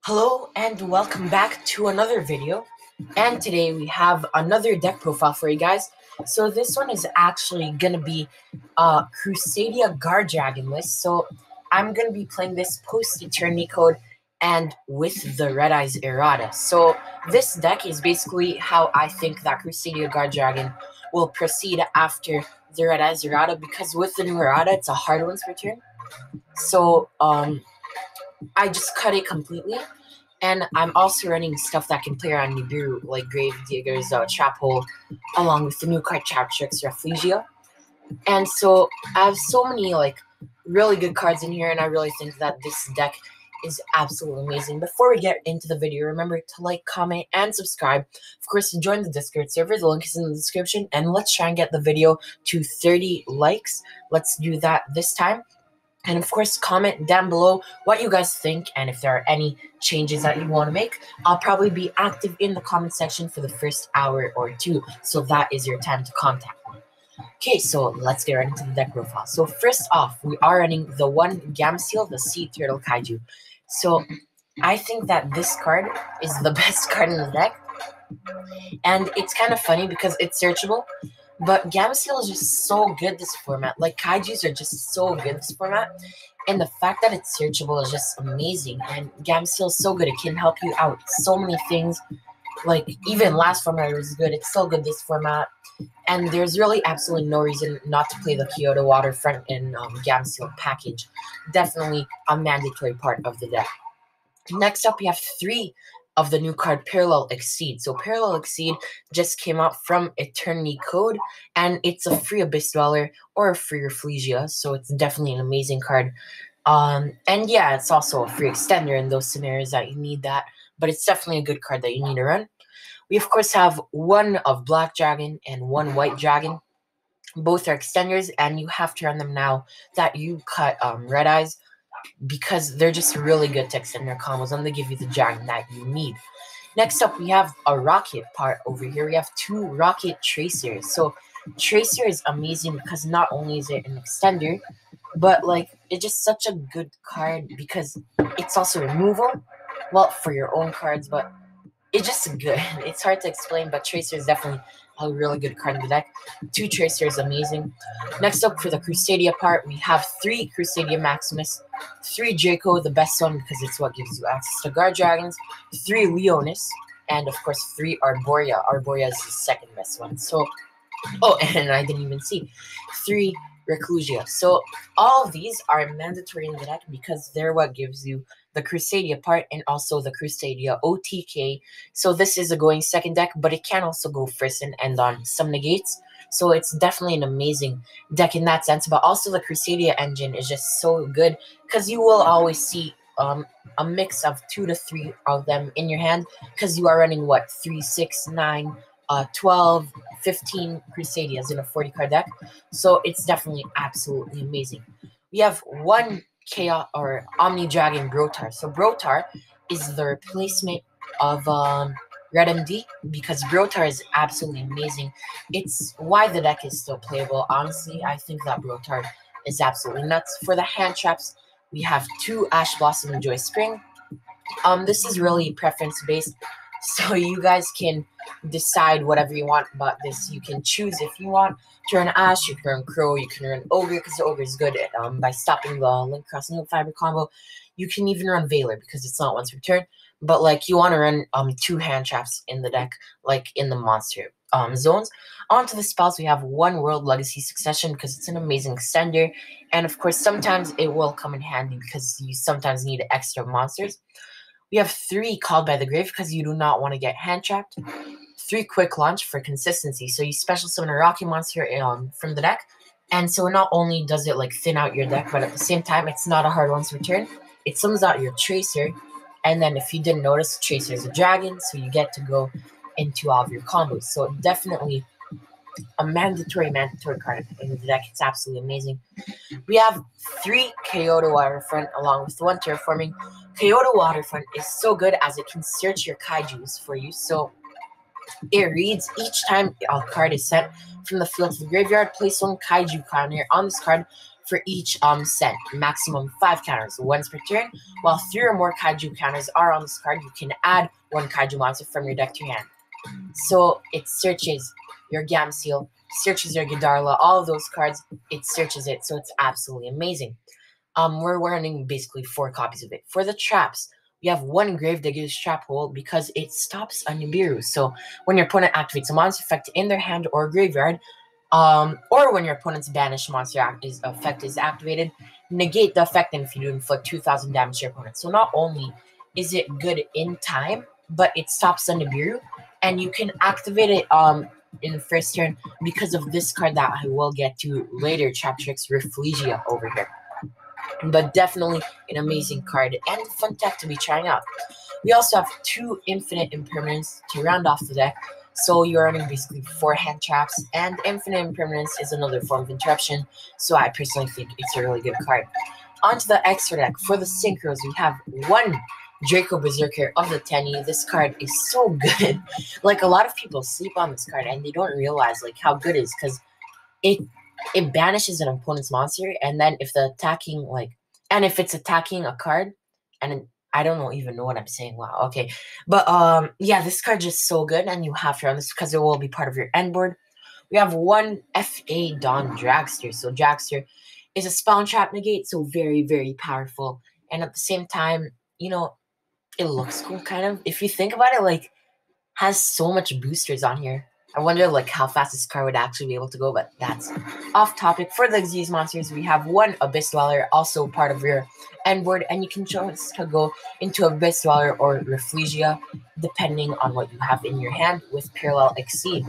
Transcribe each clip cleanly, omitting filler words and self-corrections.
Hello and welcome back to another video, and today we have another deck profile for you guys. So this one is actually gonna be Crusadia Guard Dragon list. So I'm gonna be playing this post eternity code and with the Red Eyes Errata. So this deck is basically how I think that Crusadia Guard Dragon will proceed after the Red Eyes Errata, because with the new Errata it's a hard ones per turn. So I just cut it completely. And I'm also running stuff that can play around Nibiru, like Grave Digger's Trap Hole, along with the new card Trap Tricks Rafflesia. And so I have so many really good cards in here, and I really think that this deck is absolutely amazing. Before we get into the video, remember to like, comment, and subscribe. Of course, join the Discord server. The link is in the description. And let's try and get the video to 30 likes. Let's do that this time. And of course, comment down below what you guys think and if there are any changes that you want to make. I'll probably be active in the comment section for the first hour or two, so that is your time to contact me. Okay, so let's get right into the deck profile. So first off, we are running the one Gamseel, the Sea Turtle Kaiju. So I think that this card is the best card in the deck. And it's kind of funny because it's searchable. But Gamseel is just so good this format. Like, Kaijus are just so good this format. And the fact that it's searchable is just amazing. And Gamseel is so good. It can help you out so many things. Like, even last format was good. It's still good this format. And there's really absolutely no reason not to play the Kyoto Waterfront and Gamseel package. Definitely a mandatory part of the deck. Next up, we have 3 of the new card Parallel Exceed. So Parallel Exceed just came out from Eternity Code, and it's a free Abyss Dweller or a free Rafflesia, so it's definitely an amazing card. And yeah, it's also a free extender in those scenarios that you need that, but it's definitely a good card that you need to run. We of course have 1 of Black Dragon and 1 White Dragon. Both are extenders, and you have to run them now that you cut Red Eyes, because they're just really good to extend their combos and they give you the dragon that you need. Next up, we have a rocket part over here. We have 2 rocket tracers. So Tracer is amazing because not only is it an extender, but it's just such a good card because it's also removal. Well, for your own cards, but it's just good. It's hard to explain, but Tracer is definitely a really good card in the deck. 2 Tracer is amazing. Next up, for the Crusadia part, we have 3 Crusadia Maximus, 3 Draco, the best one because it's what gives you access to Guard Dragons, 3 Leonis, and of course 3 Arborea. Arborea is the second best one. So, oh, and I didn't even see 3 Reclusia. So all of these are mandatory in the deck because they're what gives you the Crusadia part and also the Crusadia OTK. So this is a going second deck, but it can also go first and end on some negates. So it's definitely an amazing deck in that sense. But also the Crusadia engine is just so good because you will always see a mix of 2 to 3 of them in your hand because you are running what, 3, 6, 9, 12, 15 Crusadias in a 40 card deck. So it's definitely absolutely amazing. We have 1 Chaos or Omni Dragon Brotar. So Brotar is the replacement of Red MD because Brotar is absolutely amazing. It's why the deck is still playable. Honestly, I think that Brotar is absolutely nuts. For the hand traps, we have 2 Ash Blossom and Joy Spring. This is really preference based, so you guys can decide whatever you want about this. You can choose if you want to run Ash, you can run Crow, you can run Ogre because the Ogre is good at, by stopping the Link Cross Needle Fiber combo. You can even run Veiler because it's not once per turn, but you want to run 2 hand traps in the deck, in the monster zones. Onto the spells, we have 1 World Legacy Succession because it's an amazing extender, and of course sometimes it will come in handy because you sometimes need extra monsters. We have 3 Called by the Grave because you do not want to get hand trapped. 3 Quick Launch for consistency. So you special summon a Rocky monster from the deck. And so not only does it thin out your deck, but at the same time it's not a hard once return. It summons out your Tracer. And then if you didn't notice, Tracer is a dragon, so you get to go into all of your combos. So definitely a mandatory card in the deck. It's absolutely amazing. We have 3 Kyoto Waterfront along with 1 Terraforming. Kyoto Waterfront is so good as it can search your Kaijus for you. So it reads each time a card is sent from the field to the graveyard. Place 1 Kaiju counter on this card for each set. Maximum 5 counters, once per turn. While 3 or more kaiju counters are on this card, you can add 1 kaiju monster from your deck to your hand. So it searches your Gamseel, searches your Gidarla, all of those cards, it searches it, so it's absolutely amazing. We're running basically 4 copies of it. For the traps, we have 1 Gravedigger's Trap Hole because it stops a Nibiru. So when your opponent activates a monster effect in their hand or graveyard, or when your opponent's banished monster effect is activated, negate the effect, and if you do, inflict 2,000 damage to your opponent. So not only is it good in time, but it stops the Nibiru, and you can activate it in the first turn because of this card that I will get to later, Traptrix Rafflesia over here. But definitely an amazing card and fun tech to be trying out. We also have 2 Infinite Impermanence to round off the deck, so you're earning basically 4 hand traps, and Infinite Impermanence is another form of interruption, so I personally think it's a really good card. Onto the extra deck. For the Synchros, we have 1 Draco Berserker of the Tenny. This card is so good. Like, a lot of people sleep on this card, and they don't realize like how good it is, because it banishes an opponent's monster, and then if if it's attacking a card, and I don't even know what I'm saying. Wow, okay. But yeah, this card is just so good, and you have to run this because it will be part of your end board. We have 1 FA Dawn Dragster. So Dragster is a spell and trap negate, so very, very powerful. And at the same time, you know, it looks cool, kind of. If you think about it, like, has so much boosters on here. I wonder like how fast this card would actually be able to go, but that's off topic. For the Xyz monsters, we have 1 Abyss Dweller, also part of your end board, and you can choose to go into Abyss Dweller or Rafflesia, depending on what you have in your hand with Parallel Exceed.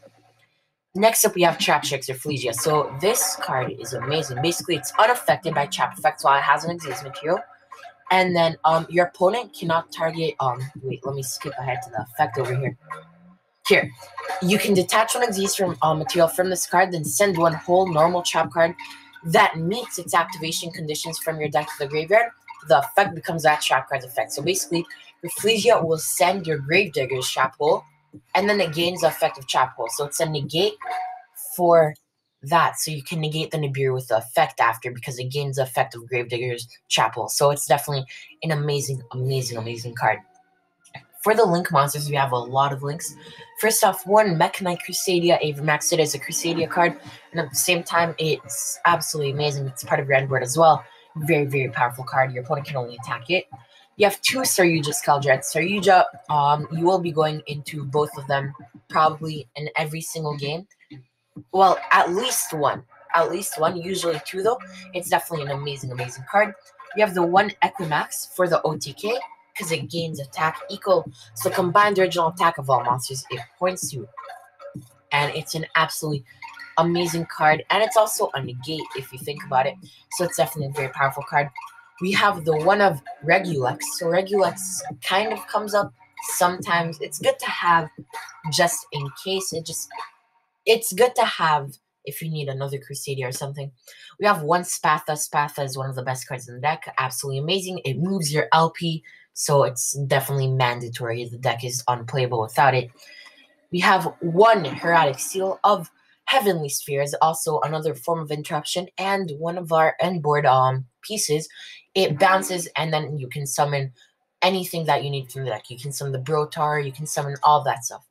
Next up, we have Traptrix Rafflesia. So this card is amazing. Basically, it's unaffected by trap effects while it has an Xyz material. And then your opponent cannot target wait, let me skip ahead to the effect over here. Here, you can detach 1 Xyz from material from this card, then send 1 whole normal trap card that meets its activation conditions from your deck to the graveyard. The effect becomes that trap card's effect. So basically, Rafflesia will send your Gravedigger's Trap Hole, and then it gains the effect of Trap Hole. So it's a negate for that. So you can negate the Nibiru with the effect after because it gains the effect of Gravedigger's Trap Hole. So it's definitely an amazing, amazing, amazing card. For the Link monsters, we have a lot of links. First off, 1 Mekk-Knight Crusadia Avermax. It is a Crusadia card, and at the same time, it's absolutely amazing. It's part of your end board as well. Very, very powerful card. Your opponent can only attack it. You have 2 Saryuja Skeldred. Saryuja, you will be going into both of them probably in every single game. Well, at least one. At least 1, usually 2 though. It's definitely an amazing, amazing card. You have the 1 Equimax for the OTK, because it gains attack equal to the combined original attack of all monsters it points to. And it's an absolutely amazing card, and it's also a negate if you think about it. So it's definitely a very powerful card. We have the 1 of Regulex. So Regulex kind of comes up sometimes. It's good to have just in case. It's good to have if you need another Crusadia or something. We have 1 Spatha. Spatha is one of the best cards in the deck. Absolutely amazing. It moves your LP, so it's definitely mandatory. The deck is unplayable without it. We have 1 Hieratic Seal of Heavenly Spheres, also another form of interruption, and one of our end board pieces. It bounces, and then you can summon anything that you need from the deck. You can summon the Brotar, you can summon all that stuff.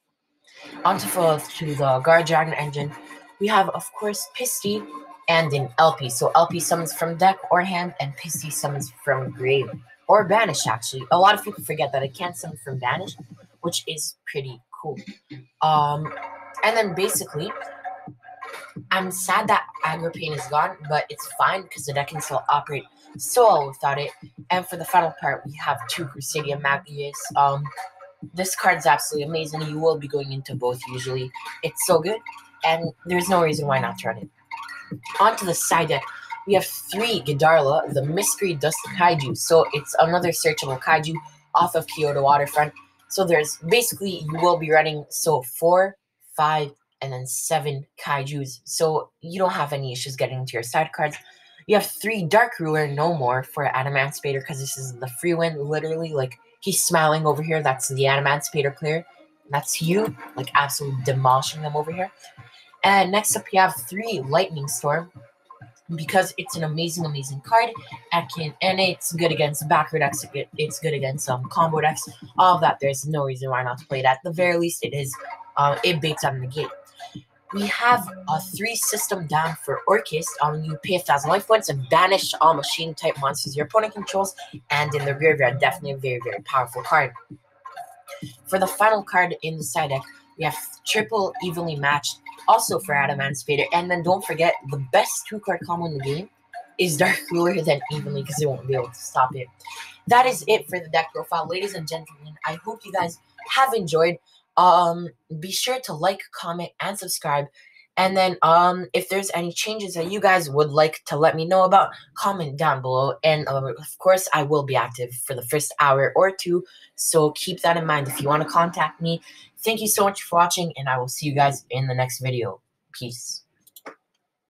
On to the Guard Dragon engine. We have, of course, Pisty and an LP. So LP summons from deck or hand, and Pisty summons from grave. Or banish, actually. A lot of people forget that it can't summon from banish, which is pretty cool. And then basically, I'm sad that Aggro Pain is gone, but it's fine because the deck can still operate so well without it. And for the final part, we have 2 Crusadia Magius. This card is absolutely amazing. You will be going into both usually. It's so good, and there's no reason why not to run it. Onto the side deck, we have 3 Gidarla, the Mystery Dust Kaiju. So it's another searchable Kaiju off of Kyoto Waterfront. So there's basically, you will be running 4, 5, and then 7 Kaijus. So you don't have any issues getting into your side cards. You have 3 Dark Ruler No More for Adamantipator, because this is the free win, literally. Like, he's smiling over here. That's the Adamantipator player. That's you, like, absolutely demolishing them over here. And next up, you have 3 Lightning Storm. because it's an amazing card. And it's good against backer decks. It's good against combo decks. All of that. There's no reason why not to play it. At the very least, it baits out in the game. We have a 3 system down for Orcust. You pay 1,000 life points and banish all machine type monsters your opponent controls. And in the graveyard, definitely a very powerful card. For the final card in the side deck, we have triple evenly matched, also for Adamant Spader. And then don't forget, the best 2-card combo in the game is Dark Ruler, then Evenly, because they won't be able to stop it. That is it for the deck profile, ladies and gentlemen. I hope you guys have enjoyed. Be sure to like, comment, and subscribe. And then if there's any changes that you guys would like to let me know about, comment down below. And of course, I will be active for the first hour or 2, so keep that in mind if you want to contact me. Thank you so much for watching, and I will see you guys in the next video. Peace.